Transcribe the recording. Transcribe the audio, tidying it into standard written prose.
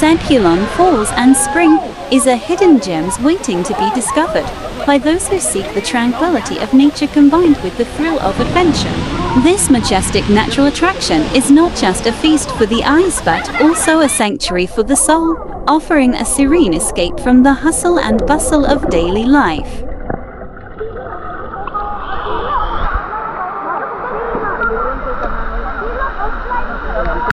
Sagpulon Falls and Spring is a hidden gems waiting to be discovered by those who seek the tranquility of nature combined with the thrill of adventure. This majestic natural attraction is not just a feast for the eyes but also a sanctuary for the soul, offering a serene escape from the hustle and bustle of daily life.